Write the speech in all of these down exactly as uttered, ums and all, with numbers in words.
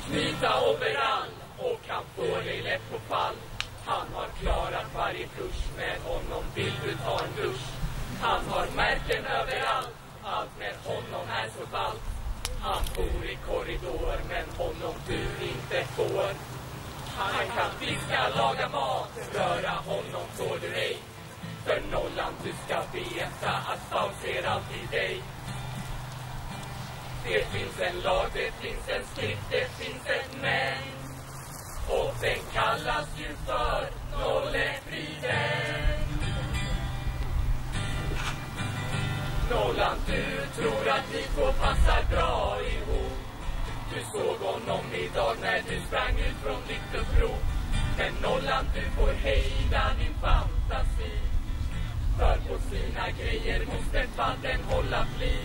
Knyta overall och kan få dig lätt på fall. Han har klarat varje kurs, med honom vill du ta en dusch. Han har märken överallt, allt med honom är så ballt. Han bor i korridor, men honom du inte får. Han kan fiska, laga mat, röra honom får du ej. För nollan du ska veta att Faun ser alltid dig. Det finns en lag, det finns en skrift, det finns ett män. Och den kallas ju för Nollefriden. Nollan, du tror att ni två passar bra ihop. Du såg honom idag när du sprang ut från Lyktebro. Men Nollan, du får hejda din fantasi. För på sina grejer måste fadden hålla fli.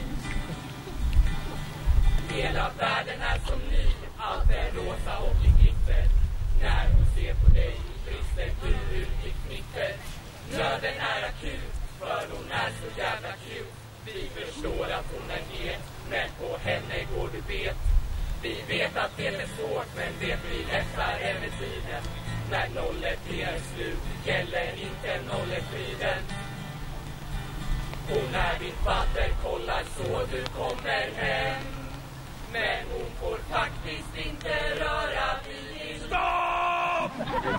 Hela världen är som ny, allt är rosa och i glitter. När hon ser på dig brister du ut i knitter. Nöden är akut, för hon är så jävla cute. Vi förstår att hon är het, men på henne går du bet. Vi vet att det är svårt, men det blir lättare med tiden. När nollet är slut gäller inte Nollefriden. Hon är din fader, kollar så du kommer hem. Men hon får faktiskt inte röra vid. Stopp!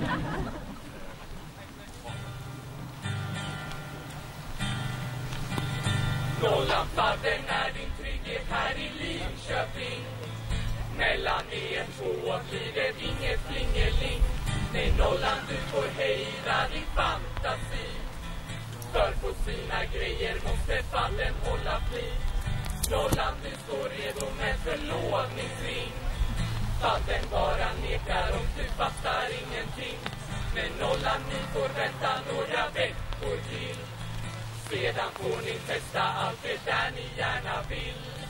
Nollan, fadden är din trygghet här i Linköping. Mellan er två blir det inget flingeling. Nej, Nollan, du får hejda din fantasi. För på sina grejer måste fadden hålla fli. Nollan, du står redo med förlovningsring. Fadden bara nekar och du fattar ingenting. Men Nollan, ni får vänta några veckor till. Sedan får ni testa allt det där ni gärna vill.